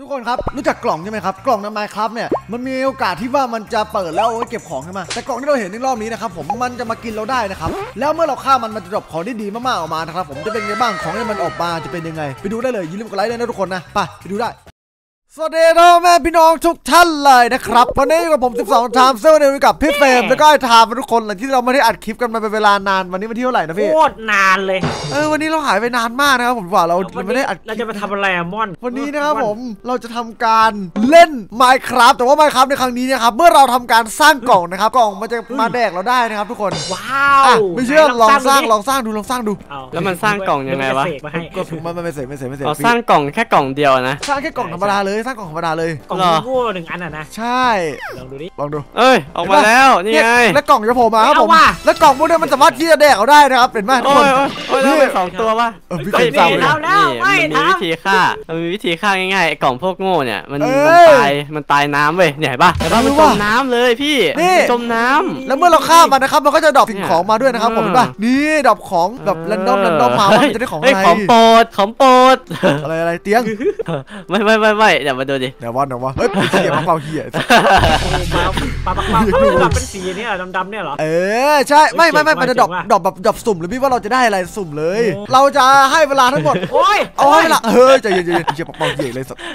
ทุกคนครับรู้จักกล่องใช่ไหมครับกล่องใน Minecraft เนี่ยมันมีโอกาสที่ว่ามันจะเปิดแล้วเอาไว้เก็บของใช่ไหมแต่กล่องที่เราเห็นในรอบนี้นะครับผมมันจะมากินเราได้นะครับแล้วเมื่อเราฆ่ามันจะดรอปของที่ดีมากๆออกมานะครับผมจะเป็นไงบ้างของที่มันออกมาจะเป็นยังไงไปดูได้เลยอย่าลืมกดไลค์ด้วยนะทุกคนนะไปดูได้สวัสดีพ่อแม่พี่น้องทุกท่านเลยนะครับวันนี้อยู่กับผม12 Time เซอร์เดวิกับพี่เฟรมแล้วก็ไอ้ไทม์ทุกคนหลังที่เราไม่ได้อัดคลิปกันมาเป็นเวลานานวันนี้วันที่เท่าไหร่นะพี่โคตรนานเลยวันนี้เราหายไปนานมากนะครับผมว่าเราไม่ได้อัดเราจะมาทำอะไรอะม่อนวันนี้นะครับผมเราจะทำการเล่น Minecraft แต่ว่า Minecraft ในครั้งนี้นะครับเมื่อเราทำการสร้างกล่องนะครับกล่องมันจะมาแดกเราได้นะครับทุกคนว้าวไม่เชื่อลองสร้างดูแล้วมันสร้างกล่องยังไงวะก็มันไม่เสร็จเราสร้างกล่องแค่กล่องเดียวนะสร้างแค่กล่องธรรมดาเลยสร้างกล่องธรรมดาเลยกล่องโง่1 อันนะใช่ลองดูดิลองดูเอ้ยออกมาแล้วนี่ไงแล้วกล่องจะโผล่มาครับผมแล้วกล่องพวกนี้มันสามารถที่จะแดกเอาได้นะครับเห็นไหมทุกคนนี่2 ตัวป่ะพี่มีวิธีฆ่ามันมีวิธีฆ่าง่ายๆกล่องพวกโง่เนี่ยมันตายน้ำเว้ยเนี่ยเห็นป่ะมันจมน้ำเลยพี่จมน้ำแล้วเมื่อเราฆ่ามันนะครับมันก็จะดรอปสิ่งของมาด้วยนะครับผมเห็นป่ะนี่ดรอปของแบบแรนดอมมาจะได้ของอะไรของโปรดอะไรเตียงไม่เดี๋ยวมาดูดิเดี๋ยวเฮ้ยเหี้ยเปล่าเหี้ยปลาเป็นสีนี่ดำเนี่ยเหรอใช่ไม่มันจะดรอปแบบดรอปสุ่มหรือพี่ว่าเราจะได้อะไรสุ่มเลยเราจะให้เวลาทั้งหมดเอาให้เวลาใจเย็นเชี่ยปักเป่าเหี้ยเลยสัตว์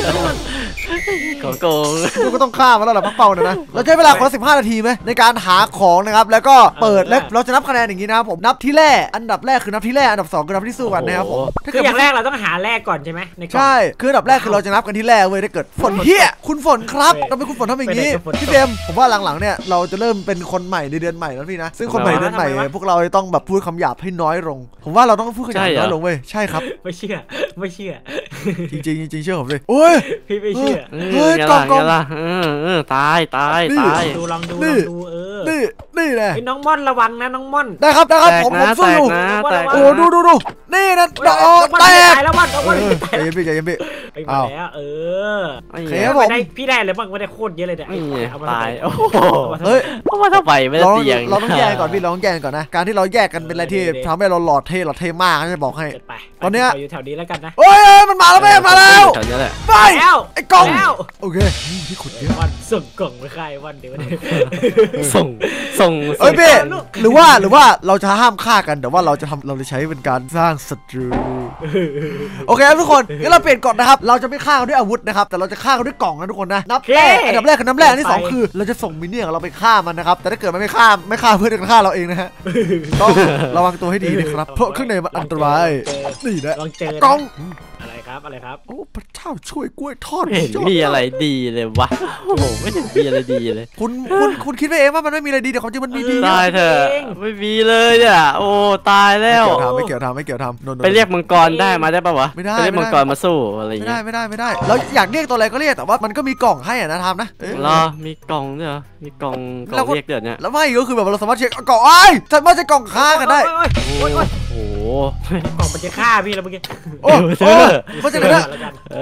โกงก็ต้องฆ่ามันแล้วแหละปักเป่านะเราใช้เวลาคนละ15 นาทีไหมในการหาของนะครับแล้วก็เปิดแล้วเราจะนับคะแนนอย่างนี้นะครับผมนับที่แรกอันดับแรกคือนับที่แรกอันดับ2คือนับที่สู้กันนะครับผมคืออย่างแรกเราต้องหาแรกก่อนใช่ไหมใช่คืออันดับแรกคือเราจะนับกันที่แรกเว้ยถ้าเกิดฝนเหี้ยคุณฝนครับทำไมคุณฝนทำอย่างนี้พี่เบมผมว่าหลังๆเนี่ยเราจะเริ่มเป็นคนใหม่ในเดือนใหม่แล้วพี่นะซึ่งคนใหม่เดือนใหม่พวกเราต้องแบบพูดคำหยาบให้น้อยลงผมว่าเราต้องพูดคำหยาบน้อยลงเว้ยใช่ครับไม่เชื่อจริงเชื่อผมเลยโอ้ยพี่ไม่เชื่อกองตายดูลองดูนี่แหละน้องม่อนระวังนะน้องม่อนได้ครับผมสู้อยู่โอ้ดูนี่นะแตกแล้วม่อนใจเย็นพี่เอาแล้วพี่ได้เลยบ้างไม่ได้โคตรเยอะเลยเนี่ยตายเฮ้ยว่าถ้าไปไม่ได้เตียงเราต้องแยกก่อนพี่เราต้องแยกก่อนนะการที่เราแยกกันเป็นอะไรที่ทำให้เราหลอดเท่มากจะบอกให้ตอนเนี้ยอยู่แถวนี้แล้วกันนะโอ้ยมันมาแล้วมาแล้วไปไอ้กล่องโอเคพี่ขุดเยอะวันส่งกล่องไปใครวันเดี๋ยวส่งเอ้ยพี่หรือว่าเราจะห้ามฆ่ากันแต่ว่าเราจะใช้เป็นการสร้างศัตรูโอเคครับทุกคนงั้นเราเปลี่ยนกฎนะครับเราจะไม่ฆ่าเขาด้วยอาวุธนะครับแต่เราจะฆ่าเขาด้วยกล่องนะทุกคนนะนับแรกอันดับแรกคือนับแรกที่2คือเราจะส่งมินเนี่ยนเราไปฆ่ามันนะครับแต่ถ้าเกิดมันไม่ฆ่าเพื่อนจะฆ่าเราเองนะฮะต้องระวังตัวให้ดีนะครับเพราะข้างในมันอันตรายนี่แหละกล่องอะไรครับโอ้พระเจ้าช่วยกล้วยทอดมีอะไรดีเลยวะโอ้โหไม่เห็นมีอะไรดีเลยคุณคิดไปเองว่ามันไม่มีอะไรดีแต่ความจริงมันมีดีตายเถอะไม่มีเลยเนี่ยโอ้ตายแล้วไม่เกี่ยวทำไปเรียกมังกรได้มาได้ปะวะไม่ได้เรียกมังกรมาสู้อะไรอย่างเงี้ยไม่ได้เราอยากเรียกตัวอะไรก็เรียกแต่ว่ามันก็มีกล่องให้นะทำนะรอมีกล่องด้วยเหรอมีกล่องเรียกเดือดเนี่ยแล้วไม่ก็คือแบบเราสามารถเช็คกล่องสามารถจะกล่องฆ่ากันได้โอ้กล่องมันจะฆ่าพี่แล้วเมื่อกี้โอ้มันจะไหนนะ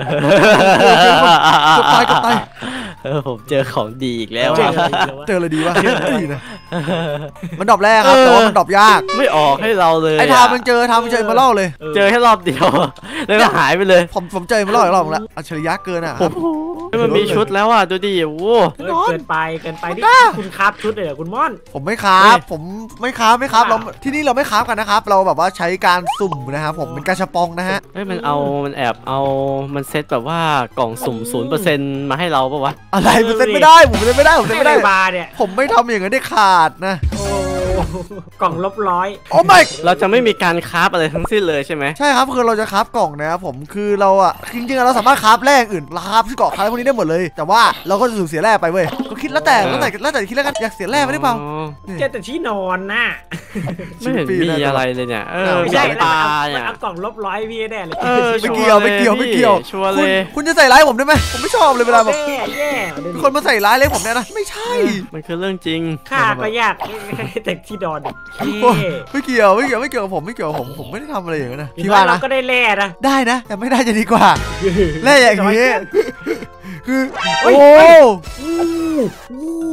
กดตายผมเจอของดีอีกแล้วเจออะไรดีวะดีนะมันดรอปแรกครับแต่ว่ามันดรอปยากไม่ออกให้เราเลยไอ้ทำมันเจอมาเล่าเลยเจอแค่รอบเดียวแล้วก็หายไปเลยผมเจอมาเล่าอีกรอบแล้วอัจฉริยะเกินอ่ะมันมีชุดแล้วอ่ะดูดิโอ้เกินไปนี่คุณคราฟชุดเลยคุณม่อนผมไม่คราฟเราที่นี่เราไม่คราฟกันนะครับเราแบบว่าใช้การสุ่มนะครับผมเป็นกาชาปองนะฮะมันแอบเอามันเซตแบบว่ากล่องสุ่ม 0% มาให้เราปะวะอะไรมันเซตไม่ได้ผมเซตไม่ได้บาร์เนี่ยผมไม่ทำอย่างนั้นได้ขาดนะกล่อง100 โอ้ไม่เราจะไม่มีการคราฟอะไรทั้งสิ้นเลยใช่ไหมใช่ครับคือเราจะคราฟกล่องนะครับผมคือเราอ่ะจริงๆเราสามารถคราฟแร่อื่นคราฟที่เกาะคราฟพวกนี้ได้หมดเลยแต่ว่าเราก็จะสูญเสียแร่ไปเว้ยก็คิดแล้วแต่คิดแล้วกันอยากเสียแร่ไปหรือเปล่าแต่ที่นอนน่ะไม่เห็นมีอะไรเลยเนี่ยไม่ใช่ตาเนี่ยกล่อง100พี่แน่เลยไม่เกี่ยวชัวร์เลยคุณจะใส่ร้ายผมได้ไหมผมไม่ชอบเลยเวลาแบบคนมาใส่ร้ายเลยผมเนี่ยนะไม่ใช่มันคือเรื่องจริงฆ่าก็ยากแต่ที่นอนไม่เกี่ยวผมไม่ได้ทำอะไรอย่างนั้นนะพี่ว่าเราก็ได้แร่นะได้นะแต่ไม่ได้จะดีกว่าแร่อย่างนี้คือโอ้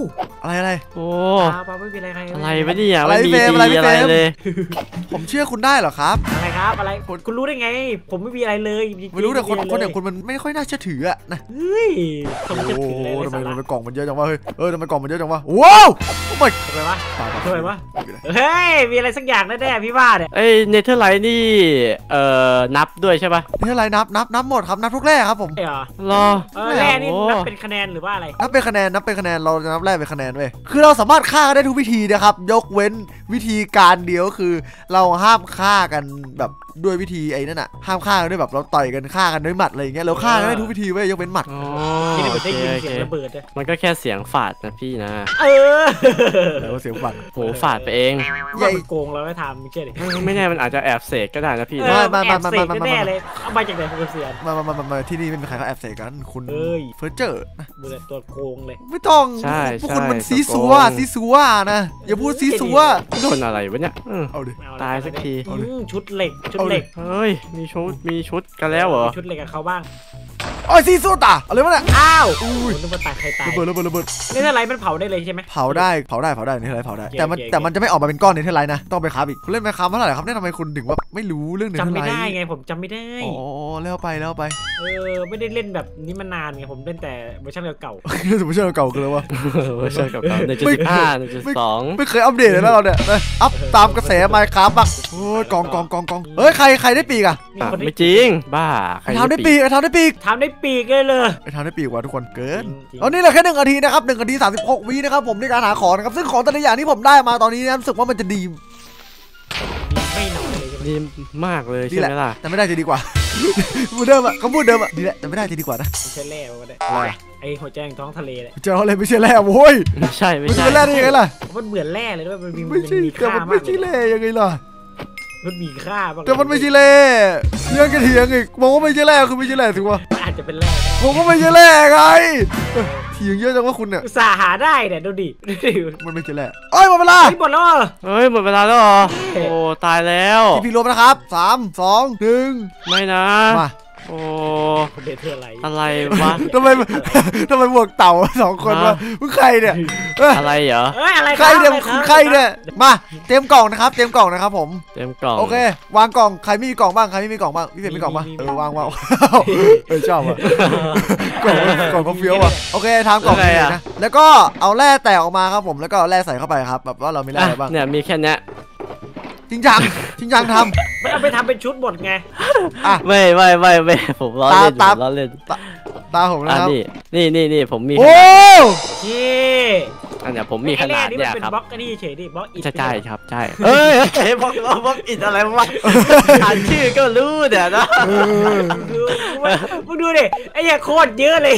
อะไรโอ้ปาไม่มีอะไรใครอะไรวะเนี่ยไม่มีดีอะไรเลยผมเชื่อคุณได้เหรอครับอะไรครับอะไรคุณรู้ได้ไงผมไม่มีอะไรเลยไม่รู้แต่คนอย่างคุณมันไม่ค่อยน่าเชื่อถืออะนะเฮ้ยทำไมจะถือเลยทำไมสาระกล่องมันเยอะจังวะเฮ้ยทำไมกล่องมันเยอะจังวะว้าวโอ้ยทำไมวะทำไมวะเฮ้ยมีอะไรสักอย่างแน่ๆพี่ว่าเนี่ยเอ้ยเนเธอร์ไลท์นี่นับด้วยใช่ป่ะนี่อะไรนับหมดครับนับทุกแร่ครับผมเหรอรอแร่นี่นับเป็นคะแนนหรือว่าอะไรนับเป็นคะแนนเราจะนับแร่เป็นคะแนนเว้ยคือเราสามารถฆ่ากันได้ทุกวิธีนะครับยกเว้นวิธีการเดียวคือเราห้ามฆ่ากันแบบด้วยวิธีไอ้นั่นน่ะห้ามฆ่ากันด้วยแบบเราต่อยกันฆ่ากันด้วยหมัดอะไรอย่างเงี้ยเราฆ่ากันได้ทุกวิธีเว้ยยกเว้นหมัดที่โอได้เคยินโอเสีเคยงระเบิดเลยมันก็แค่เสียงฝาดนะพี่นะแล้วเสียงฟันโหฝาดไปเองว่ามันโกงเราไม่ทำไม่เชื่อดิไม่แน่มันอาจจะแอบเสกก็ได้นะพี่แอบเสกแน่เลยเอามาจากไหนคุณเสียนมาที่นี่ไม่มีใครเขาแอบใส่กันคุณเอ้ยเฟอร์เจอร์นะดูแต่ตัวโกงเลยไม่ต้องใช่พวกใช่คุณมันซีซัวนะอย่าพูดซีซัวโดนอะไรวะเนี่ยเอาดิตายสักทีชุดเหล็กเฮ้ยมีชุดกันแล้วเหรอชุดเหล็กกับเขาบ้างโอ้ยซีซัวตาอะไรวะเนี่ยอ้าวอุ้ยนึกว่าตายใครตายระเบิดนี่อะไรมันเผาได้เลยใช่ไหมเผาได้นี่อะไรเผาได้แต่มันจะไม่ออกมาเป็นก้อนในเทอร์ไลน์นะต้องไปค้าอีกคุณเล่นไหมค้าเท่าไหร่ครับเนี่ยทำไมคุณถึงว่าไม่รู้เรื่องในเทอจำร์ไลไม่น์ได้ไงผมจำไม่ได้อ๋อแล้วไปไม่ได้เล่นแบบนี้มานานไงผมเล่นแต่เวอร์ชันเก่าสมมติเก่าคืออะไรวะเวอร์ชันเก่าๆ1.15 1.2 ไม่เคยอัปเดตเลยนะเราเนี่ยอัพตามกระแสไมค์ครับบ้างโอ้ยกองเฮ้ยใครได้ปีกอะไม่จริงบ้าใครทำได้ปีกทำได้ปีกเลยทำได้ปีกว่าทุกคนเกินเอานี่แหละแค่1 นาทีนะครับ1 นาที 36 วินะครับผมในการหาของนะครับซึ่งของแต่ละอย่างที่ผมได้มาตอนนี้รู้สึกว่ามันจะดีไม่หน่อยเลยใช่ไหมดีมากเลยดีใช่แหไหละมล่ะแต่ไม่ได้จะดีกว่าพูดเดิมอะเขาพูดเดิมอะดีแหละแต่ไม่ได้จะดีกว่านะไม่ใช่แร่ก็ได้อะไรไอ้หัวใจแห่งท้องทะเลเลยเจออะไรไม่ใช่แร่โว้ยไม่ใช่มันจะเป็นแร่ได้ยังไงล่ะมันเหมือนแร่เลยด้วยมันมีไม่ใช่ค่าแต่มันมาไม่กใช่แร่ยังไงล่ะมันมีค่ามากแต่มันไม่ใช่แร่เรื่องกันเถียงอีกมองว่าไม่ใช่แร่คือไม่ใช่แร่ถือว่าอาจจะเป็นแร่ผมก็ไม่ใช่แร่ไงเถียงเยอะจังว่าคุณเนี่ยอุตส่าห์หาได้เนี่ยดูดิมันไม่ใช่แร่เอ้ยหมดเวลาหมดแล้วเฮ้ยหมดเวลาแล้วเหรอโอ้ตายแล้วพี่รวมนะครับ3 2 1 ไม่นะมาโอ้เดทเธออะไรอะไรวะทำไมบวกเต่า2 คนวะมึงใครเนี่ยอะไรเหรออะไรใครเนี่ยคุณใครเนี่ยมาเตรียมกล่องนะครับผมเต็มกล่องโอเควางกล่องใครไม่มีกล่องบ้างพี่เฟรมมีกล่องบ้างวางชอบอ่ะกล่องก็เฟี้ยวอ่ะโอเคทำกล่องนี้นะแล้วก็เอาแร่แตกออกมาครับผมแล้วก็เอาแร่ใส่เข้าไปครับแบบว่าเรามีแร่อะไรบ้างเนี่ยมีแค่เนี้ยจริงจังทมันเอาไปทำเป็นชุดหมดไงำอ่ะไม่ผมล้อเล่นผมล้อเล่นตาผมนะครับนี่ผมมีโอ้อันเนี้ยผมมีขนาดเนี่ยเป็นครับบล็อกนี่เฉยดิบล็อกอิฐใช่ครับใช่เอ้ยบล็อกอิดอะไรวะอ่านชื่อก็รู้เดี๋ยวนะมึงดูดิไอ้เหี้ยโคตรเยอะเลย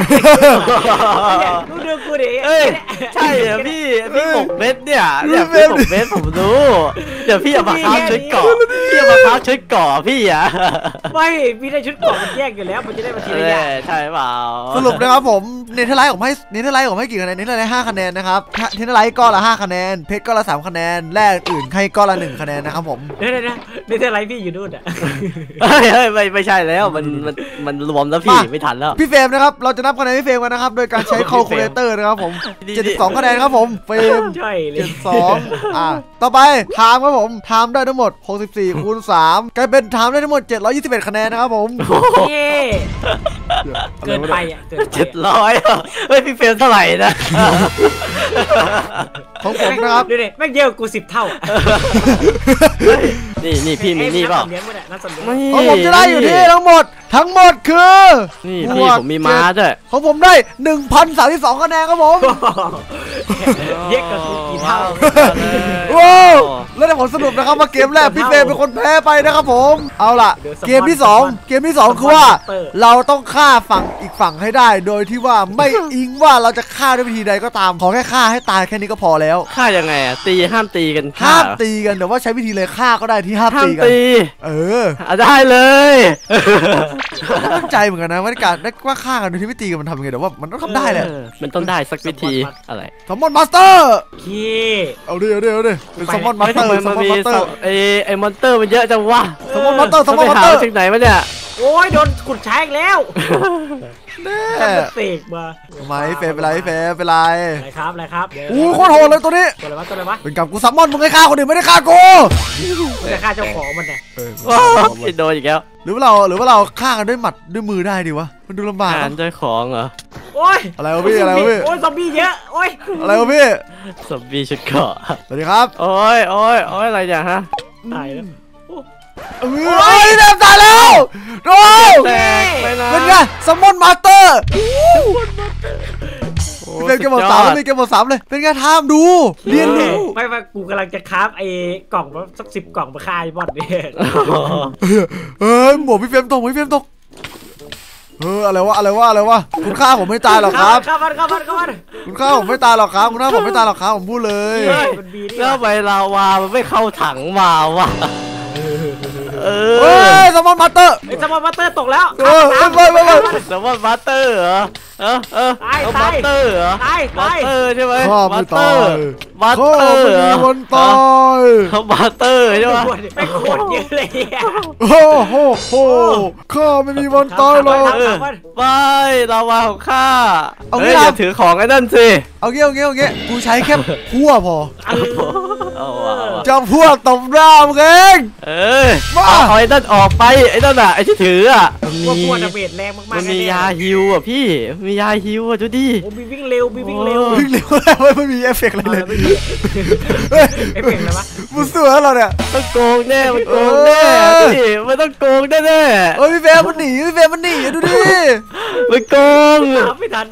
มึงดูกูดิเอ้ยใช่เหรอพี่6 เม็ดเนี่ยพี่6 เม็ดผมรู้เดี๋ยวพี่เอามาค้าชุดเกาะพี่อ่ะไม่พี่ได้ชุดเกาะมันแยกอยู่แล้วมันจะได้มาทีละอย่างใช่เปล่าสรุปนะครับผมเนเธอร์ไลท์ผมให้กี่คะแนนเนเธอร์ไลท์5 คะแนนนะครับเนเธอร์ไลท์ก้อนละ5 คะแนนเพชรก้อนละ3 คะแนนแร่อื่นให้ก้อนละ1 คะแนนนะครับผมเดี๋ยวนี่เธอไรพี่อยู่นู่นอ่ะเฮ้ยไม่ใช่แล้วมันรวมแล้วพี่ไม่ทันแล้วพี่เฟรมนะครับเราจะนับคะแนนพี่เฟรมกันนะครับโดยการใช้คอลคูลเลเตอร์นะครับผม72 คะแนนครับผมเฟรมใช่เลย 72ต่อไปไทม์ครับผมไทม์ได้ทั้งหมด64 คูณ 3กลายเป็นไทม์ได้ทั้งหมด721 คะแนนนะครับผมเย่เกินไปอ่ะ 700เฮ้ยพี่เฟรมเท่าไหร่นะของผมนะครับดูดิแม่งเยอะกู10 เท่านี่พี่มีนี่เปล่าของผมจะได้อยู่ที่ทั้งหมดคือนี่พี่ผมมีม้าด้วยของผมได้ 1,032 คะแนนครับผมเยอะกว่ากูกี่เท่าว้าวแล้วในผลสรุปนะครับว่าเกมแรกพี่เฟรมเป็นคนแพ้ไปนะครับผมเอาล่ะเกมที่2คือว่าเราต้องฆ่าอีกฝั่งให้ได้โดยที่ว่าไม่อิงว่าเราจะฆ่าด้วยวิธีใดก็ตามขอแค่ฆ่าให้ตายแค่นี้ก็พอแล้วฆ่ายังไงอ่ะห้ามตีกันห้ามตีกันแต่ว่าใช้วิธีเลยฆ่าก็ได้ที่ห้ามตีกันได้เลยตั้งใจเหมือนกันนะว่าฆ่ากันโดยที่ไม่ตีกันมันทำยังไงแต่ว่ามันต้องทำได้แหละมันต้องได้สักวิธีอะไรซัมมอนมาสเตอร์เอาดิเป็นซัมมอนมาสเตอร์มันมีไอ้มอนเตอร์มันเยอะจังวะซัมมอนมาสเตอร์จากไหนวะเนี่ยโอ้ยโดนขุดใช้อีกแล้วแน่เสกมาทำไมเฟย์เป็นไรเฟย์เป็นไรอะไรครับอะไรครับอู้โคตรโหดเลยตัวนี้ตัวอะไรวะตัวอะไรวะเป็นกับกูซัมมอนมึงให้ฆ่าคนอื่นไม่ได้ฆ่ากูมันจะฆ่าเจ้าของมันเนี่ยว้าวโดนอีกแล้วหรือว่าเราฆ่ากันด้วยหมัดด้วยมือได้ดีวะมันดูลำบากการด้วยของเหรอโอ้ยอะไรวะพี่อะไรวะพี่โอ้ยซอมบี้เยอะโอ้ยอะไรวะพี่สมบีชุดเกราะสวัสดีครับโอ้ยอะไรอย่างฮะตายแล้วเฮ้ยเดมตายแล้วโอ้แตกไปนะเป็นไงซัมมอนมาสเตอร์เป็นเกมหมดสามเลยเป็นเกมหมดสามเลยเป็นไงทามดูเรียนรู้ไม่กูกำลังจะคราฟไอ้กล่องสัก10 กล่องมาฆ่าไอ้บอสเนี่ยเฮ้ยหมวกพี่เฟรมตกพี่เฟรมตกอะไรวะคุณฆ่าผมไม่ตายหรอกครับเข้ามันคุณฆ่าผมไม่ตายหรอกครับคุณฆ่าผมไม่ตายหรอกครับผมพูดเลยมันบีนี่แล้วใบลาวามันไม่เข้าถังมาวะเฮ้ยซัมมอนมาสเตอร์ไอ้สมอลบัตเตอร์ตกแล้วไม่แต่ว่าบัตเตอร์เหรอเอาบัตเตอร์เหรอตายบัตเตอร์ใช่ไหมข้าบัไม่ตเตตาอย ร์บัตข้าเตอร์ไม่เหรมีอวันตายเขาบัตเตอร์ใช่ไหมไม่โคตรเยอะเลยอ่ะโอ้โหข้าไม่มีวันตายหรอกไม่ลาวาของข้าเอางี้เฮ้ยนะอย่าถือของไอ้นั่นสิเอางี้กูใช้แค่พั่วพอเอาว่ะจะพั่วตบหน้ามึงเอง บ้าเอาไอ้นั่นออกไปไอ้นั่นอ่ะไอ้ที่ถืออ่ะว่าพวกดาเมจแรงมากๆมันมียาฮิวอ่ะพี่มียาฮิวอ่ะดูดิโอ้มีวิ่งเร็วมีวิ่งเร็ววิ่งเร็วแล้วไม่มีเอฟเฟกต์อะไรเลยเอฟเฟกต์อะไรวะมึงเสือเราเนี่ยต้องโกงแน่มันโกงแน่ดิมันต้องโกงแน่แน่เฮ้ยพี่เฟรมมันหนีดูดิมันโกงตามไม่ทัน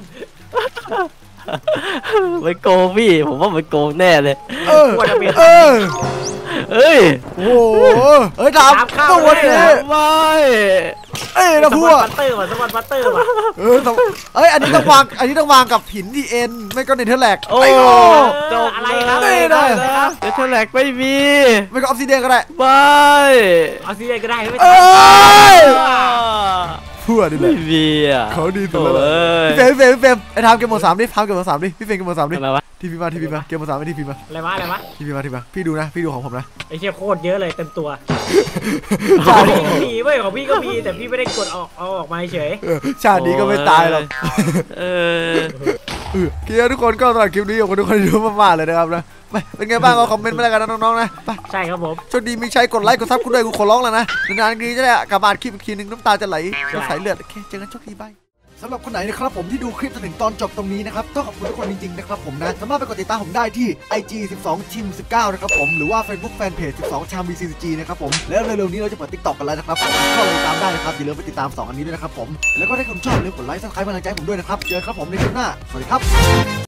มันโกงพี่ผมว่ามันโกงแน่เลยเออเอ้ยโอ้โหเฮ้ยถามตัวนี้ไม่นะสพั่มวอนบัตเตอร์ว่ะสมอนบัตเตอร์ว่ะอันนี้ต้องวางกับหินที่เอ็นไม่ก็เนเธอร์แลกโอ้จบอะไรครับเดี๋ยวเธอแหลกไม่มีไม่ก็ออฟซิเดียนก็ได้ไม่เอาซีเรียก็ได้ไม่เอ้ยอ่าพั่วดิเลไม่ยมีอ่ะเขาดีสุดแล้วโอ้ยพี่เฟรมไอ้ทามเกมหมดสามดิทามเกมหมดสามดิพี่เฟรมเกมหมดสามดิทำไมวะทีพีมาเกมหมดสามไม่ทีพีมาอะไรวะทีพีมาพี่ดูนะพี่ดูของผมนะไอ้เชี่ยโคตรเยอะเลยเต็มตัวชาติพี่ก็มีเว้ยของพี่ก็มีแต่พี่ไม่ได้กดเอาออกมาเฉยชาตินี้ก็ไม่ตายหรอกเออเกียร์ทุกคนก็สำหรับคลิปนี้ขอบคุณทุกคนที่ดูมากๆเลยนะครับนะไปเป็นไงบ้างก็คอมเมนต์มาแล้วกันนะน้องๆนะไปใช่ครับผมโชคดีมีชัยกดไลค์กดซับกูด้วยกูขอร้องแล้วนะนานๆทีจะได้กลับมาคลิปอีกทีนึงน้ำตาจะไหลจะใสเลือดโอเคเจอกันโชคดีบายสำหรับคนไหนนะครับผมที่ดูคลิปจนถึงตอนจบตรงนี้นะครับต้องขอบคุณทุกคนจริงๆนะครับผมนะสามารถไปกดติดตามผมได้ที่ IG 12 Team 19นะครับผมหรือว่า Facebook Fanpage 12 Cham BCG นะครับผมแล้วเร็วๆนี้เราจะเปิด TikTok กันแล้วนะครับผมเข้าไปติดตามได้นะครับอย่าลืมไปติดตาม2อันนี้ด้วยนะครับผมแล้วก็ถ้าคุณชอบอย่าลืมกดไลค์ซับสไครป์กำลังใจผมด้วยนะครับเจอกันครับผมในคลิปหน้าสวัสดีครับ